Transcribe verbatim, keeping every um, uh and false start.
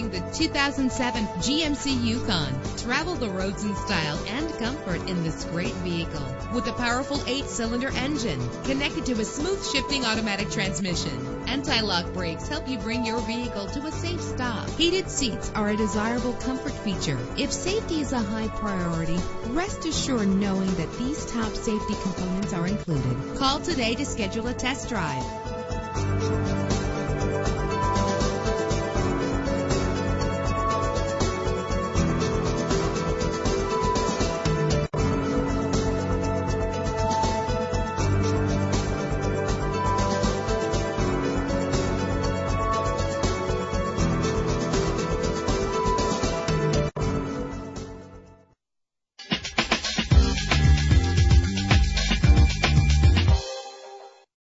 Introducing the two thousand seven G M C Yukon. Travel the roads in style and comfort in this great vehicle. With a powerful eight-cylinder engine connected to a smooth shifting automatic transmission. Anti-lock brakes help you bring your vehicle to a safe stop. Heated seats are a desirable comfort feature. If safety is a high priority, rest assured knowing that these top safety components are included. Call today to schedule a test drive.